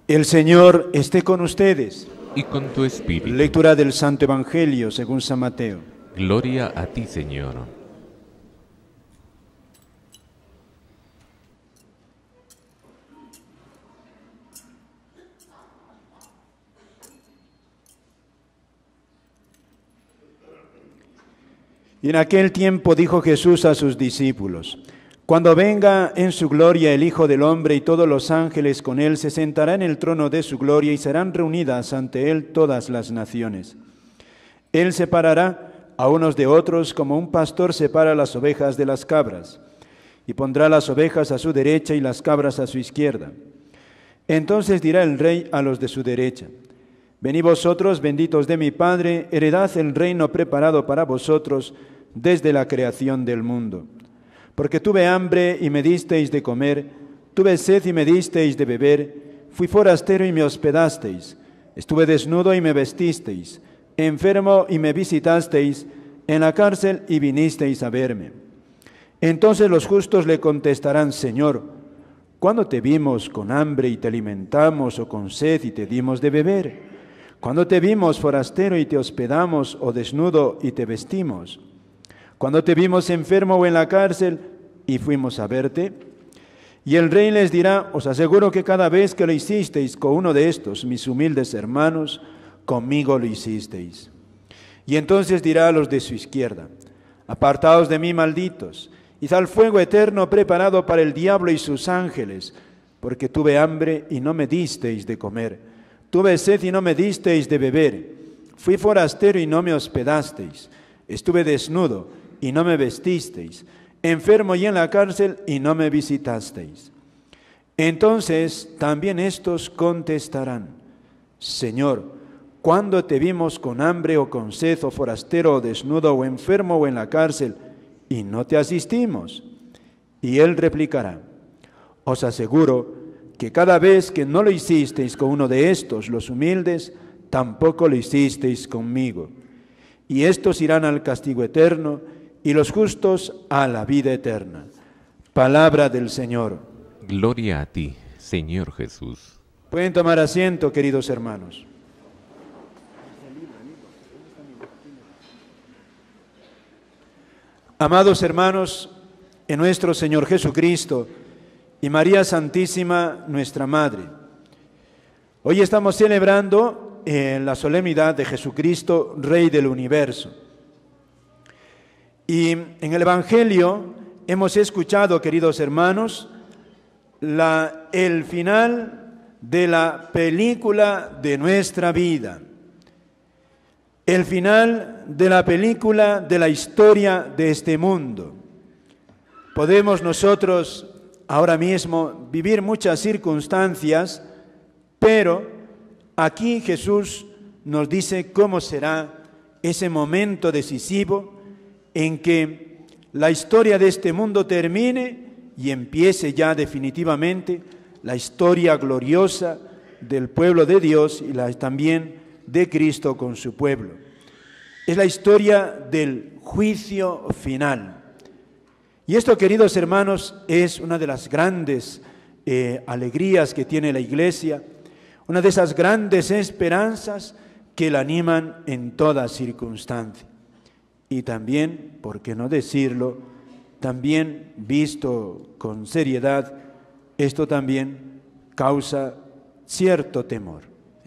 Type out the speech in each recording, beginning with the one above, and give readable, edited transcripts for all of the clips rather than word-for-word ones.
El Señor esté con ustedes. Y con tu espíritu. Lectura del Santo Evangelio según San Mateo. Gloria a ti, Señor. Y en aquel tiempo dijo Jesús a sus discípulos: Cuando venga en su gloria el Hijo del Hombre y todos los ángeles con él, se sentará en el trono de su gloria y serán reunidas ante él todas las naciones. Él separará a unos de otros como un pastor separa las ovejas de las cabras, y pondrá las ovejas a su derecha y las cabras a su izquierda. Entonces dirá el rey a los de su derecha: Venid vosotros, benditos de mi Padre, heredad el reino preparado para vosotros desde la creación del mundo. Porque tuve hambre y me disteis de comer, tuve sed y me disteis de beber, fui forastero y me hospedasteis, estuve desnudo y me vestisteis, enfermo y me visitasteis, en la cárcel y vinisteis a verme. Entonces los justos le contestarán: Señor, ¿cuándo te vimos con hambre y te alimentamos, o con sed y te dimos de beber? ¿Cuándo te vimos forastero y te hospedamos, o desnudo y te vestimos? ¿Cuándo te vimos enfermo o en la cárcel y fuimos a verte? Y el rey les dirá: Os aseguro que cada vez que lo hicisteis con uno de estos, mis humildes hermanos, conmigo lo hicisteis. Y entonces dirá a los de su izquierda: Apartaos de mí, malditos, id al fuego eterno preparado para el diablo y sus ángeles, porque tuve hambre y no me disteis de comer, tuve sed y no me disteis de beber, fui forastero y no me hospedasteis, estuve desnudo y no me vestisteis, enfermo y en la cárcel y no me visitasteis. Entonces también estos contestarán: Señor, ¿cuándo te vimos con hambre o con sed, o forastero o desnudo o enfermo o en la cárcel y no te asistimos? Y él replicará: Os aseguro que cada vez que no lo hicisteis con uno de estos, los humildes, tampoco lo hicisteis conmigo. Y estos irán al castigo eterno, y los justos a la vida eterna. Palabra del Señor. Gloria a ti, Señor Jesús. Pueden tomar asiento, queridos hermanos. Amados hermanos, en nuestro Señor Jesucristo y María Santísima, nuestra Madre, hoy estamos celebrando la solemnidad de Jesucristo, Rey del universo. Y en el Evangelio hemos escuchado, queridos hermanos, el final de la película de nuestra vida, el final de la película de la historia de este mundo. Podemos nosotros ahora mismo vivir muchas circunstancias, pero aquí Jesús nos dice cómo será ese momento decisivo en que la historia de este mundo termine y empiece ya definitivamente la historia gloriosa del pueblo de Dios y también de Cristo con su pueblo. Es la historia del juicio final. Y esto, queridos hermanos, es una de las grandes alegrías que tiene la Iglesia, una de esas grandes esperanzas que la animan en toda circunstancia. Y también, por qué no decirlo, también visto con seriedad, esto también causa cierto temor.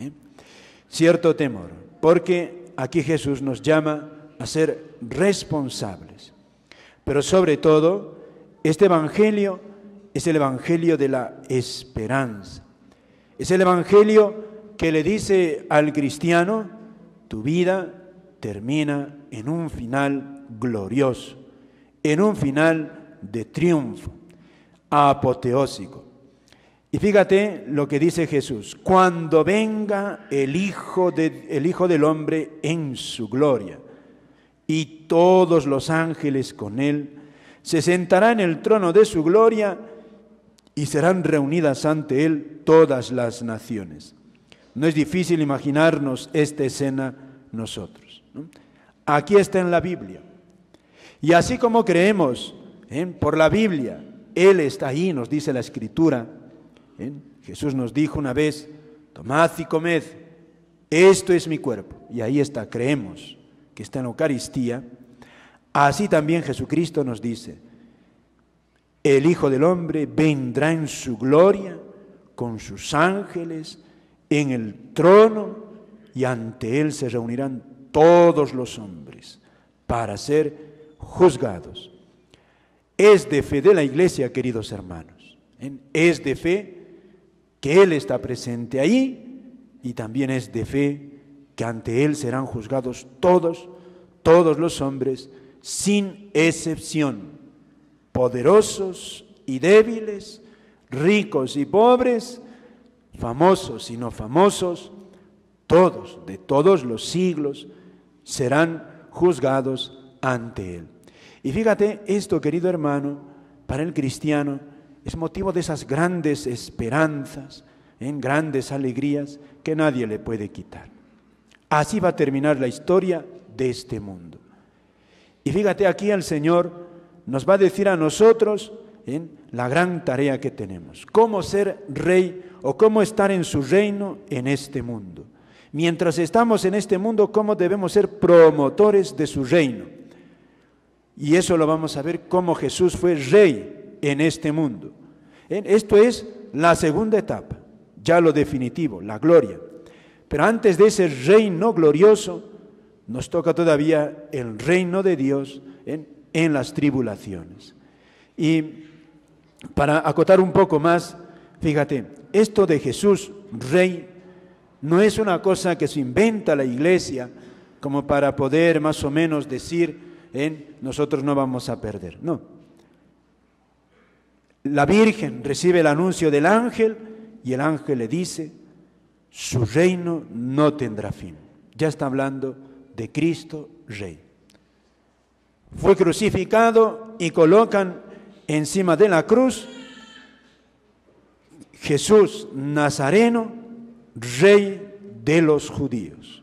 Cierto temor, porque aquí Jesús nos llama a ser responsables. Pero sobre todo, este Evangelio es el Evangelio de la esperanza. Es el Evangelio que le dice al cristiano: tu vida termina en un final glorioso, en un final de triunfo, apoteósico. Y fíjate lo que dice Jesús: cuando venga el Hijo del Hombre en su gloria, y todos los ángeles con él, se sentará en el trono de su gloria, y serán reunidas ante él todas las naciones. No es difícil imaginarnos esta escena nosotros, ¿no? Aquí está en la Biblia. Y así como creemos por la Biblia, Él está ahí, nos dice la Escritura. Jesús nos dijo una vez: tomad y comed, esto es mi cuerpo. Y ahí está, creemos que está en la Eucaristía. Así también Jesucristo nos dice, el Hijo del Hombre vendrá en su gloria con sus ángeles en el trono y ante él se reunirán todos los hombres para ser juzgados. Es de fe de la Iglesia, queridos hermanos, es de fe que Él está presente ahí y también es de fe que ante Él serán juzgados todos los hombres sin excepción, poderosos y débiles, ricos y pobres, famosos y no famosos, todos, de todos los siglos, serán juzgados ante Él. Y fíjate, esto, querido hermano, para el cristiano es motivo de esas grandes esperanzas, grandes alegrías que nadie le puede quitar. Así va a terminar la historia de este mundo. Y fíjate, aquí el Señor nos va a decir a nosotros la gran tarea que tenemos, cómo ser rey o cómo estar en su reino en este mundo. Mientras estamos en este mundo, cómo debemos ser promotores de su reino. Y eso lo vamos a ver cómo Jesús fue rey en este mundo. Esto es la segunda etapa, ya lo definitivo, la gloria. Pero antes de ese reino glorioso, nos toca todavía el reino de Dios en las tribulaciones. Y para acotar un poco más, fíjate, esto de Jesús, rey, no es una cosa que se inventa la Iglesia como para poder más o menos decir, nosotros no vamos a perder. No. La Virgen recibe el anuncio del ángel y el ángel le dice, su reino no tendrá fin. Ya está hablando de Cristo Rey. Fue crucificado y colocan encima de la cruz Jesús Nazareno, Rey de los judíos.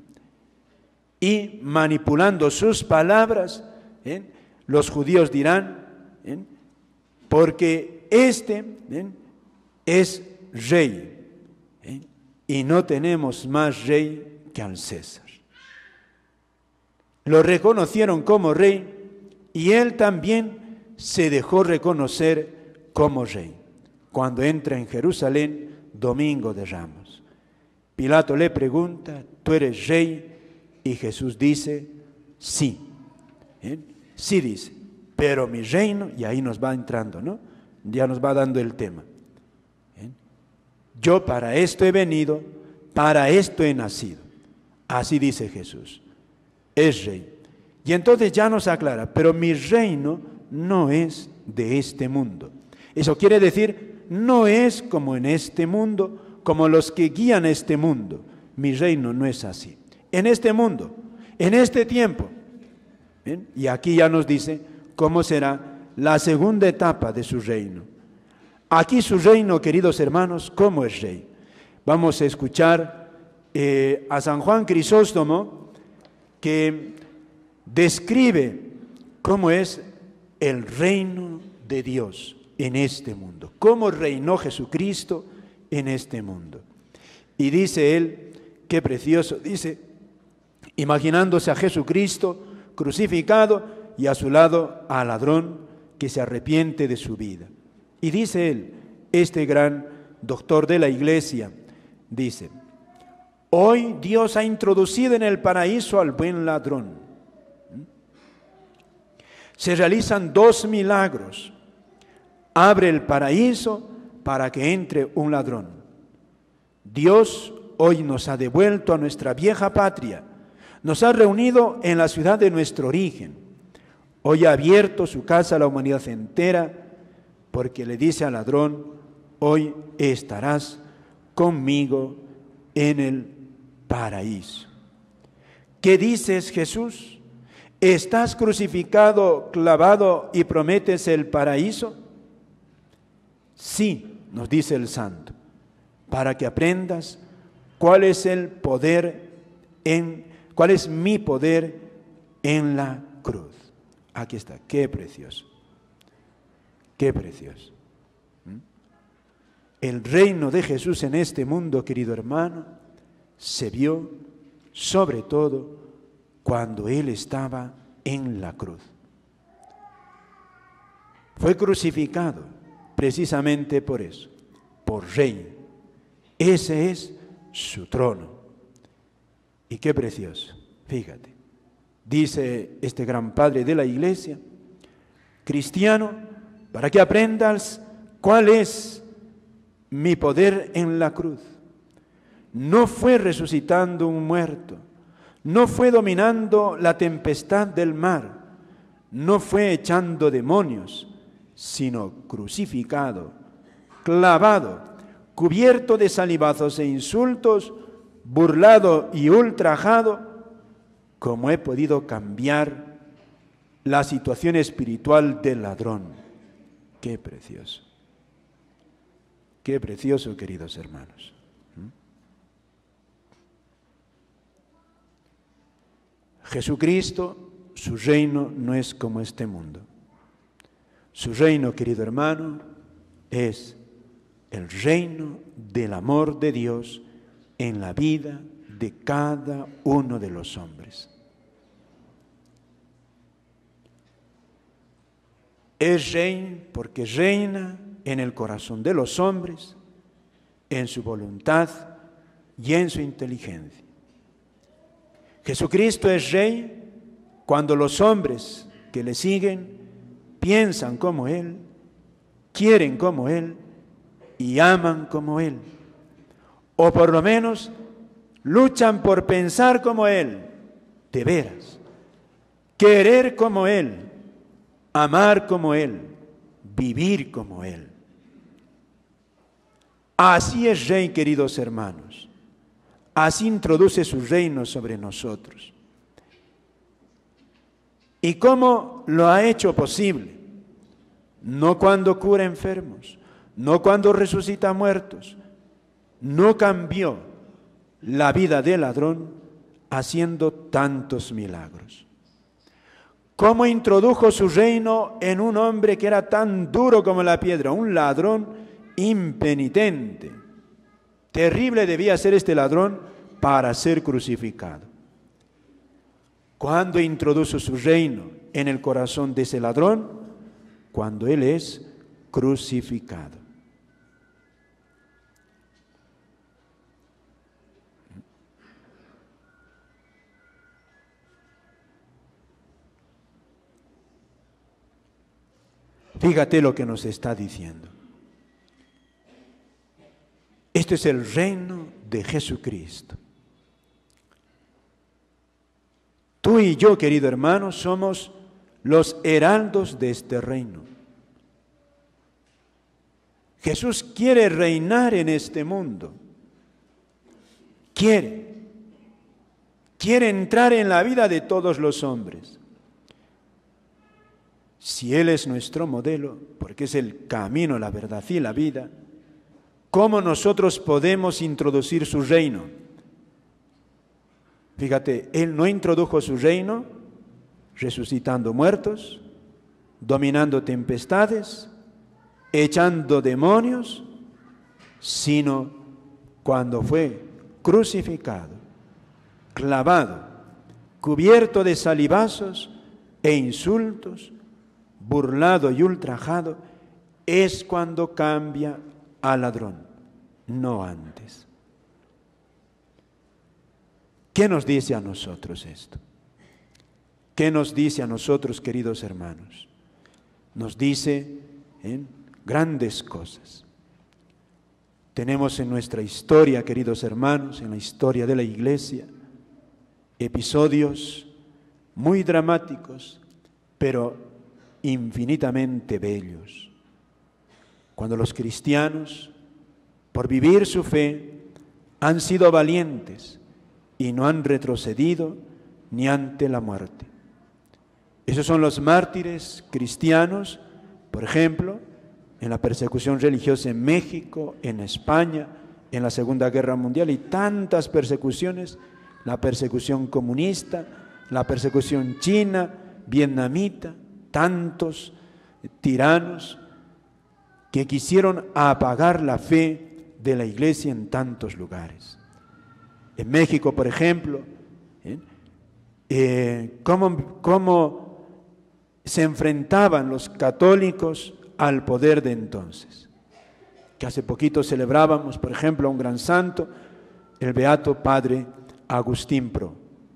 Y manipulando sus palabras, los judíos dirán, porque este es rey, y no tenemos más rey que al César. Lo reconocieron como rey y él también se dejó reconocer como rey cuando entra en Jerusalén domingo de Ramos. Pilato le pregunta, ¿tú eres rey? Y Jesús dice, sí. Sí dice, pero mi reino, y ahí nos va entrando, ¿no? Ya nos va dando el tema. Yo para esto he venido, para esto he nacido. Así dice Jesús. Es rey. Y entonces ya nos aclara, pero mi reino no es de este mundo. Eso quiere decir, no es como en este mundo, como los que guían este mundo. Mi reino no es así. En este mundo, en este tiempo. ¿Bien? Y aquí ya nos dice cómo será la segunda etapa de su reino. Aquí su reino, queridos hermanos, ¿cómo es rey? Vamos a escuchar a San Juan Crisóstomo, que describe cómo es el reino de Dios en este mundo, cómo reinó Jesucristo en este mundo. Y dice él, qué precioso, dice, imaginándose a Jesucristo crucificado y a su lado al ladrón que se arrepiente de su vida. Y dice él, este gran doctor de la Iglesia, dice, hoy Dios ha introducido en el paraíso al buen ladrón. Se realizan 2 milagros. Abre el paraíso para que entre un ladrón. Dios hoy nos ha devuelto a nuestra vieja patria. Nos ha reunido en la ciudad de nuestro origen. Hoy ha abierto su casa a la humanidad entera porque le dice al ladrón, hoy estarás conmigo en el paraíso. ¿Qué dices, Jesús? ¿Estás crucificado, clavado y prometes el paraíso? Sí, nos dice el santo, para que aprendas cuál es el poder cuál es mi poder en la cruz. Aquí está, qué precioso. Qué precioso. El reino de Jesús en este mundo, querido hermano, se vio sobre todo cuando Él estaba en la cruz. Fue crucificado precisamente por eso, por Rey. Ese es su trono. Y qué precioso, fíjate. Dice este gran padre de la Iglesia, cristiano, para que aprendas cuál es mi poder en la cruz. No fue resucitando un muerto, no fue dominando la tempestad del mar, no fue echando demonios, sino crucificado, clavado, cubierto de salivazos e insultos, burlado y ultrajado, como he podido cambiar la situación espiritual del ladrón. Qué precioso. Qué precioso, queridos hermanos. Jesucristo, su reino no es como este mundo. Su reino, querido hermano, es el reino del amor de Dios en la vida de cada uno de los hombres. Es rey porque reina en el corazón de los hombres, en su voluntad y en su inteligencia. Jesucristo es rey cuando los hombres que le siguen piensan como Él, quieren como Él y aman como Él. O por lo menos luchan por pensar como Él, de veras, querer como Él, amar como Él, vivir como Él. Así es Rey, queridos hermanos. Así introduce su reino sobre nosotros. ¿Y cómo lo ha hecho posible? No cuando cura enfermos, no cuando resucita muertos, no cambió la vida del ladrón haciendo tantos milagros. ¿Cómo introdujo su reino en un hombre que era tan duro como la piedra, un ladrón impenitente? Terrible debía ser este ladrón para ser crucificado. ¿Cuándo introdujo su reino en el corazón de ese ladrón? Cuando él es crucificado. Fíjate lo que nos está diciendo. Este es el reino de Jesucristo. Tú y yo, querido hermano, somos los heraldos de este reino. Jesús quiere reinar en este mundo. Quiere entrar en la vida de todos los hombres. Si Él es nuestro modelo, porque es el camino, la verdad y la vida, ¿cómo nosotros podemos introducir su reino? Fíjate, Él no introdujo su reino resucitando muertos, dominando tempestades, echando demonios, sino cuando fue crucificado, clavado, cubierto de salivazos e insultos, burlado y ultrajado, es cuando cambia al ladrón, no antes. ¿Qué nos dice a nosotros esto? ¿Qué nos dice a nosotros, queridos hermanos? Nos dice grandes cosas. Tenemos en nuestra historia, queridos hermanos, en la historia de la Iglesia, episodios muy dramáticos, pero infinitamente bellos. Cuando los cristianos, por vivir su fe, han sido valientes y no han retrocedido ni ante la muerte. Esos son los mártires cristianos, por ejemplo, en la persecución religiosa en México, en España, en la Segunda Guerra Mundial y tantas persecuciones, la persecución comunista, la persecución china, vietnamita, tantos tiranos que quisieron apagar la fe de la Iglesia en tantos lugares. En México, por ejemplo, cómo se enfrentaban los católicos al poder de entonces. Que hace poquito celebrábamos, por ejemplo, a un gran santo, el beato padre Agustín Pro.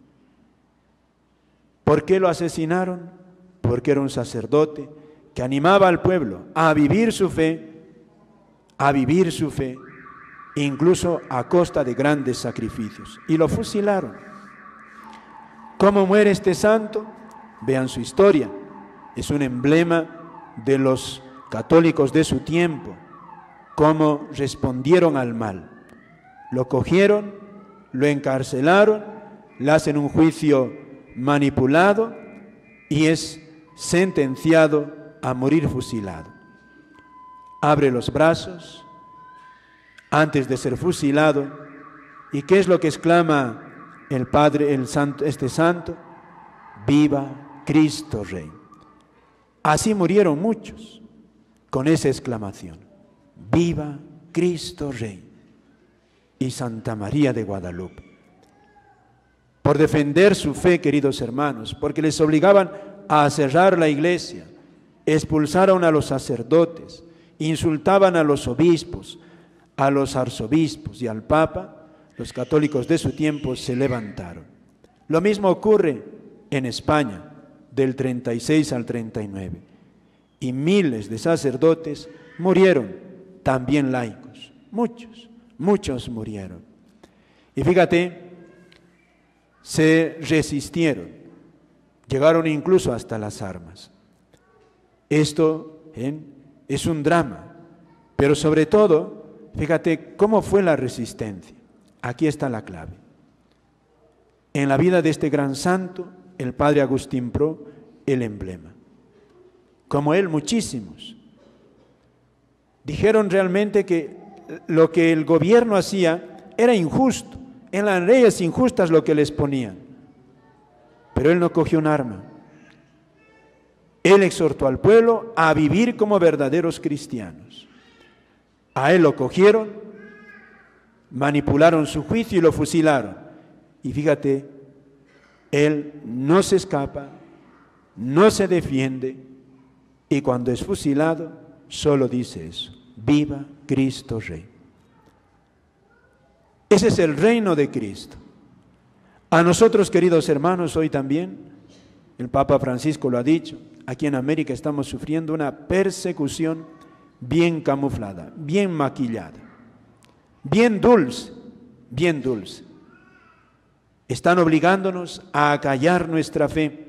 ¿Por qué lo asesinaron? Porque era un sacerdote que animaba al pueblo a vivir su fe, incluso a costa de grandes sacrificios. Y lo fusilaron. ¿Cómo muere este santo? Vean su historia. Es un emblema de los católicos de su tiempo. Cómo respondieron al mal. Lo cogieron, lo encarcelaron, le hacen un juicio manipulado y es sentenciado a morir fusilado. Abre los brazos antes de ser fusilado. ¿Y qué es lo que exclama el Padre, este santo? ¡Viva Cristo Rey! Así murieron muchos con esa exclamación. ¡Viva Cristo Rey! Y Santa María de Guadalupe. Por defender su fe, queridos hermanos, porque les obligaban a cerrar la iglesia, expulsaron a los sacerdotes, insultaban a los obispos, a los arzobispos y al Papa, los católicos de su tiempo se levantaron. Lo mismo ocurre en España, del 36 al 39. Y miles de sacerdotes murieron, también laicos. Muchos murieron. Y fíjate, se resistieron, llegaron incluso hasta las armas. Esto es un drama, pero sobre todo, fíjate cómo fue la resistencia. Aquí está la clave. En la vida de este gran santo, el padre Agustín Pro, el emblema. Como él, muchísimos. Dijeron realmente que lo que el gobierno hacía era injusto. En las leyes injustas lo que les ponían. Pero él no cogió un arma. Él exhortó al pueblo a vivir como verdaderos cristianos. A él lo cogieron, manipularon su juicio y lo fusilaron. Y fíjate, él no se escapa, no se defiende, y cuando es fusilado, solo dice eso: ¡viva Cristo Rey! Ese es el reino de Cristo. A nosotros, queridos hermanos, hoy también, el Papa Francisco lo ha dicho, aquí en América estamos sufriendo una persecución bien camuflada, bien maquillada, bien dulce. Están obligándonos a acallar nuestra fe,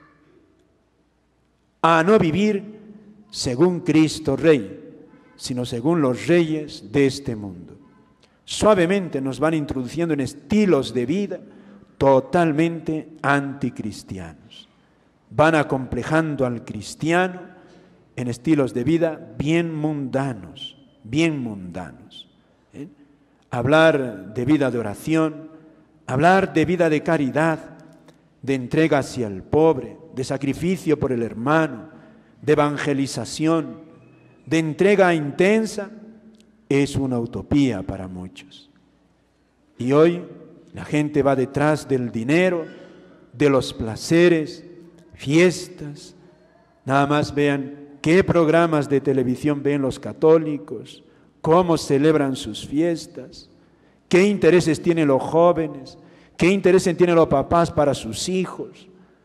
a no vivir según Cristo Rey, sino según los reyes de este mundo. Suavemente nos van introduciendo en estilos de vida totalmente anticristianos. Van acomplejando al cristiano en estilos de vida bien mundanos. Hablar de vida de oración, hablar de vida de caridad, de entrega hacia el pobre, de sacrificio por el hermano, de evangelización, de entrega intensa, es una utopía para muchos. Y hoy la gente va detrás del dinero, de los placeres, fiestas. Nada más vean qué programas de televisión ven los católicos, cómo celebran sus fiestas, qué intereses tienen los jóvenes, qué intereses tienen los papás para sus hijos,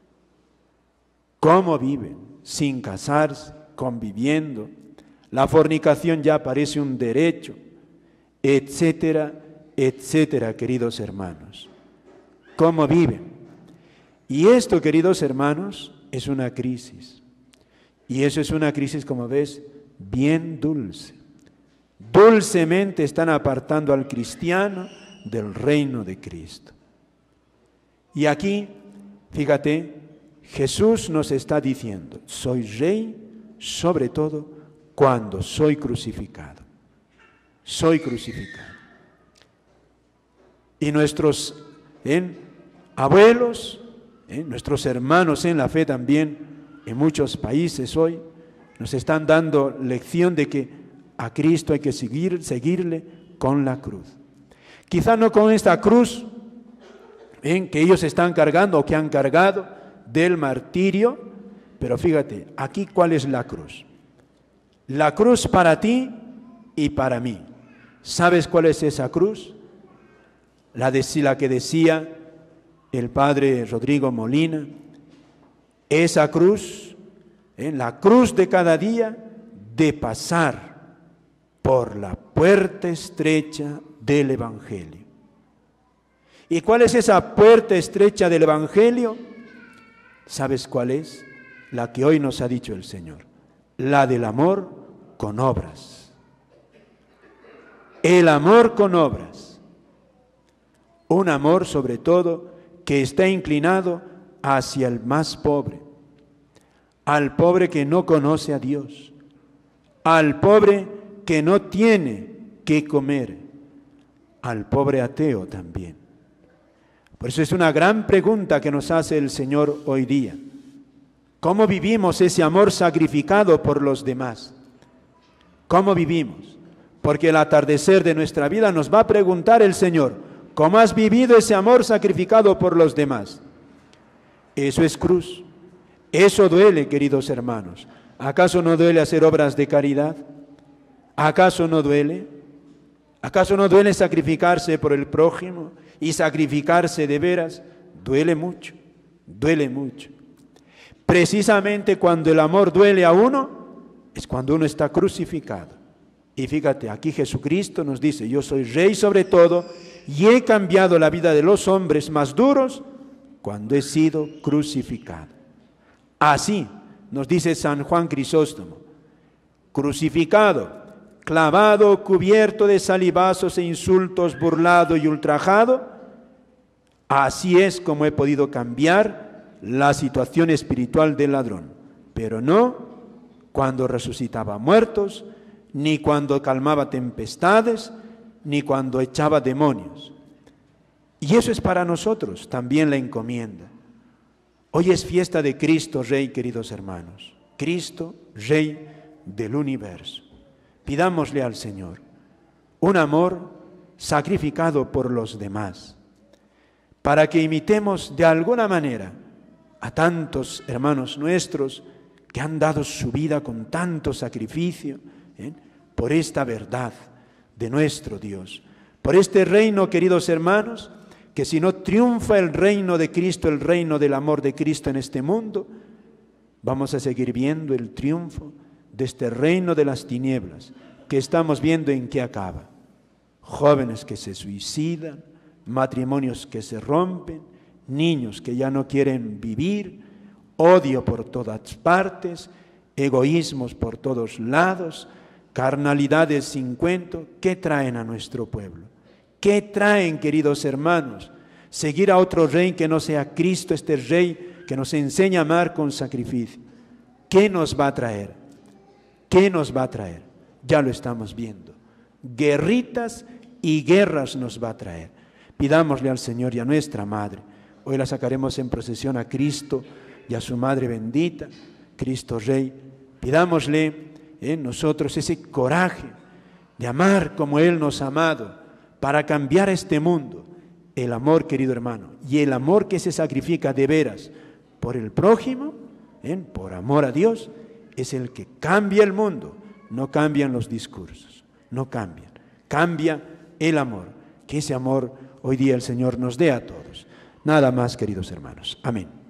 cómo viven sin casarse, conviviendo. La fornicación ya parece un derecho, etcétera, etcétera, queridos hermanos. ¿Cómo viven? Y esto, queridos hermanos, es una crisis. Y eso es una crisis, como ves, bien dulce. Dulcemente están apartando al cristiano del reino de Cristo. Y aquí, fíjate, Jesús nos está diciendo: soy rey sobre todo cuando soy crucificado. Soy crucificado. Y nuestros abuelos, nuestros hermanos en la fe también, en muchos países hoy, nos están dando lección de que A Cristo hay que seguirle con la cruz. Quizá no con esta cruz que ellos están cargando o que han cargado del martirio, pero fíjate, aquí ¿cuál es la cruz? La cruz para ti y para mí. ¿Sabes cuál es esa cruz? La que decía el padre Rodrigo Molina. Esa cruz, la cruz de cada día, de pasar por la puerta estrecha del Evangelio. ¿Y cuál es esa puerta estrecha del Evangelio? ¿Sabes cuál es? La que hoy nos ha dicho el Señor, la del amor con obras. El amor con obras. Un amor sobre todo que está inclinado hacia el más pobre, al pobre que no conoce a Dios, al pobre que no tiene qué comer, al pobre ateo también. Por eso es una gran pregunta que nos hace el Señor hoy día. ¿Cómo vivimos ese amor sacrificado por los demás? ¿Cómo vivimos? Porque el atardecer de nuestra vida nos va a preguntar el Señor, ¿cómo has vivido ese amor sacrificado por los demás? Eso es cruz. Eso duele, queridos hermanos. ¿Acaso no duele hacer obras de caridad? ¿Acaso no duele? ¿Acaso no duele sacrificarse por el prójimo y sacrificarse de veras? Duele mucho, duele mucho. Precisamente cuando el amor duele a uno, es cuando uno está crucificado. Y fíjate, aquí Jesucristo nos dice, yo soy rey sobre todo y he cambiado la vida de los hombres más duros cuando he sido crucificado. Así nos dice San Juan Crisóstomo, crucificado, clavado, cubierto de salivazos e insultos, burlado y ultrajado, así es como he podido cambiar la situación espiritual del ladrón, pero no cuando resucitaba muertos, ni cuando calmaba tempestades, ni cuando echaba demonios. Y eso es para nosotros también la encomienda. Hoy es fiesta de Cristo Rey, queridos hermanos. Cristo Rey del universo. Pidámosle al Señor un amor sacrificado por los demás, para que imitemos de alguna manera a tantos hermanos nuestros que han dado su vida con tanto sacrificio por esta verdad de nuestro Dios, por este reino, queridos hermanos, que si no triunfa el reino de Cristo, el reino del amor de Cristo en este mundo, vamos a seguir viendo el triunfo de este reino de las tinieblas, que estamos viendo en qué acaba. Jóvenes que se suicidan, matrimonios que se rompen, niños que ya no quieren vivir, odio por todas partes, egoísmos por todos lados, carnalidades sin cuento. ¿Qué traen a nuestro pueblo? ¿Qué traen, queridos hermanos? Seguir a otro rey que no sea Cristo, este rey que nos enseña a amar con sacrificio. ¿Qué nos va a traer? ¿Qué nos va a traer? Ya lo estamos viendo. Guerritas y guerras nos va a traer. Pidámosle al Señor y a nuestra Madre. Hoy la sacaremos en procesión a Cristo y a su Madre bendita, Cristo Rey. Pidámosle en nosotros ese coraje de amar como Él nos ha amado para cambiar este mundo. El amor, querido hermano, y el amor que se sacrifica de veras por el prójimo, por amor a Dios, es el que cambia el mundo. No cambian los discursos, no cambian. Cambia el amor. Que ese amor hoy día el Señor nos dé a todos. Nada más, queridos hermanos. Amén.